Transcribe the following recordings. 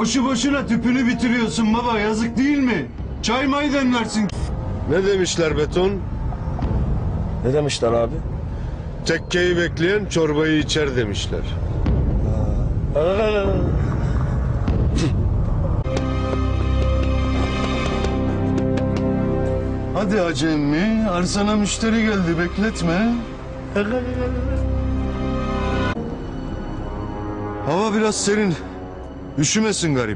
Boşu boşuna tüpünü bitiriyorsun baba, yazık değil mi? Çay may demlersin. Ne demişler Beton? Ne demişler abi? Tekkeyi bekleyen çorbayı içer demişler. Hadi hacı emmi, arsana müşteri geldi, bekletme. Hava biraz serin. Üşümesin garip.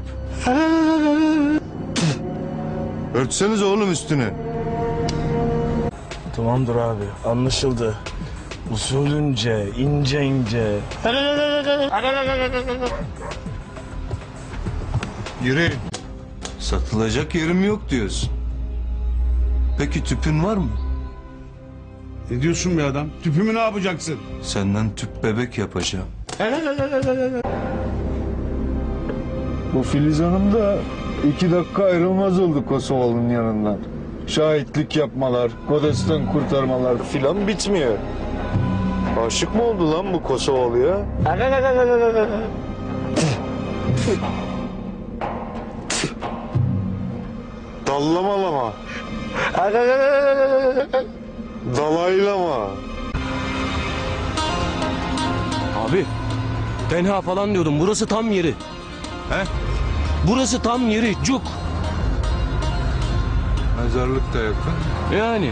Örtseniz oğlum üstüne. Tamamdır abi, anlaşıldı. Usulünce, ince ince. Yürü. Satılacak yerim yok diyorsun. Peki tüpün var mı? Ne diyorsun be adam? Tüpümü ne yapacaksın? Senden tüp bebek yapacağım. Bu Filiz Hanım da 2 dakika ayrılmaz oldu Kosovalı'nın yanından. Şahitlik yapmalar, Kodes'ten kurtarmalar filan bitmiyor. Aşık mı oldu lan bu Kosovalı'ya? Dallamalama. Dalaylama. Abi, tenha falan diyordum, burası tam yeri. He? Burası tam yeri, cuk. Mezarlık da yakın. Yani.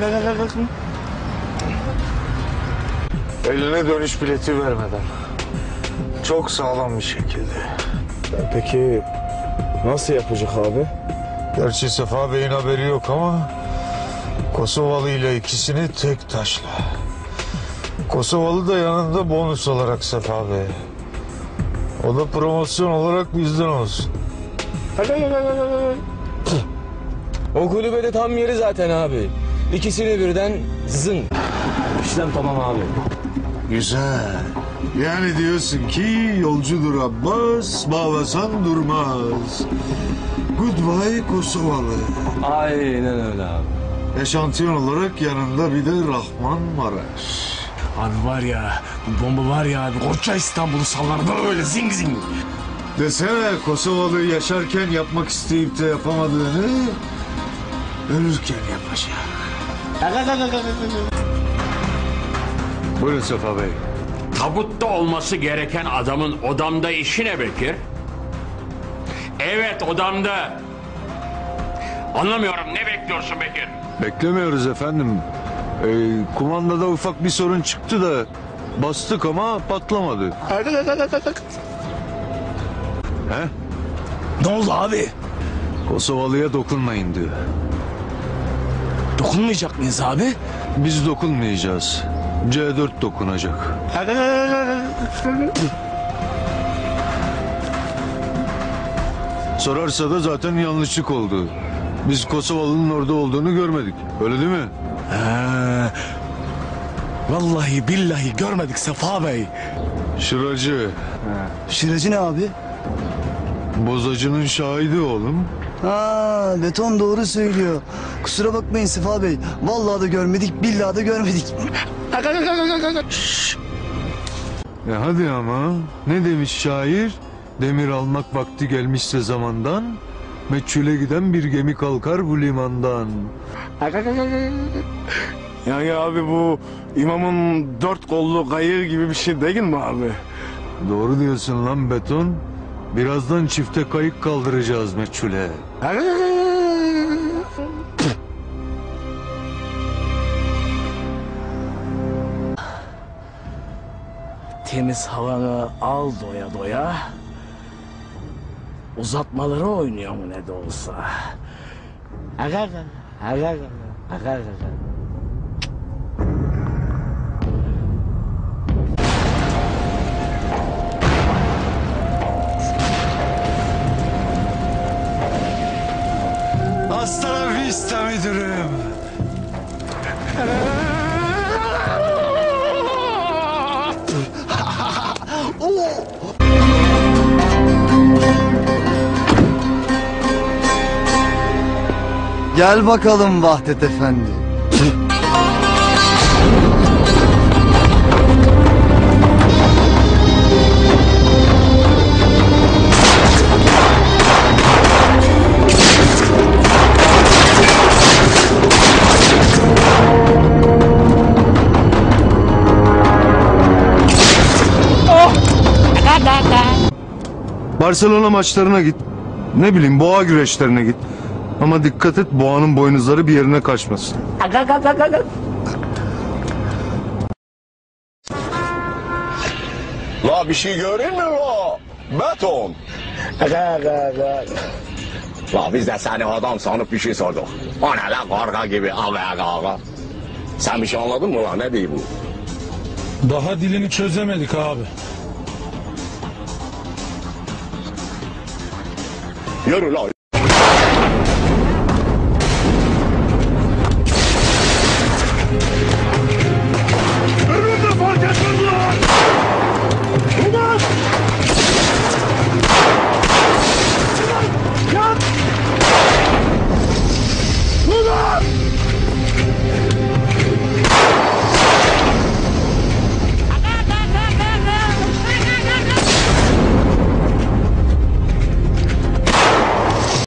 Eline dönüş bileti vermeden. Çok sağlam bir şekilde. Peki, nasıl yapacak abi? Gerçi Sefa Bey'in haberi yok ama Kosovalı ile ikisini tek taşla. Kosovalı da yanında bonus olarak Sefa Bey. O da promosyon olarak bizden olsun. O kulübede tam yeri zaten abi. İkisini birden zın. İşlem tamam abi. Güzel. Yani diyorsun ki yolcudur Abbas, bağlasan durmaz. Goodbye Kosovalı. Aynen öyle abi. Eşantiyon olarak yanında bir de Rahman Maraş. Abi var ya, bu bomba var ya abi, koca İstanbul'u sallar böyle zing zing. Desene Kosovalı yaşarken yapmak isteyip de yapamadığını ölürken yapacak. Buyurun Sefa Bey. Tabutta olması gereken adamın odamda işi ne Bekir? Evet, odamda. Anlamıyorum, ne bekliyorsun Bekir? Beklemiyoruz efendim. Kumandada ufak bir sorun çıktı da bastık ama patlamadı. He? Ne oldu abi? Kosovalı'ya dokunmayın diyor. Dokunmayacak mıyız abi? Biz dokunmayacağız. C4 dokunacak. Sorarsa da zaten yanlışlık oldu. Biz Kosovalı'nın orada olduğunu görmedik. Öyle değil mi? Vallahi billahi görmedik Sefa Bey. Şıracı. Şıracı ne abi? Bozacının şahidi oğlum. Ha, Beton doğru söylüyor. Kusura bakmayın Sefa Bey. Vallahi da görmedik, billahi da görmedik. Hadi ama ne demiş şair? Demir almak vakti gelmişse zamandan, meçhule giden bir gemi kalkar bu limandan. Yani abi bu imamın 4 kollu kayığı gibi bir şey değil mi abi? Doğru diyorsun lan Beton. Birazdan çifte kayık kaldıracağız meçhule. Temiz havanı al doya doya. Uzatmaları oynuyor mu ne de olsa. Hasta la vista müdürüm. Gel bakalım Vahdet Efendi. Barcelona maçlarına git. Ne bileyim boğa güreşlerine git. Ama dikkat et boğanın boynuzları bir yerine kaçmasın. La bir şey görün mü la? Beton. La biz de seni adam sanıp bir şey sorduk. O ne la karga gibi aga. Sen bir şey anladın mı la ne diyeyim bu? Daha dilini çözemedik abi. Yürü la.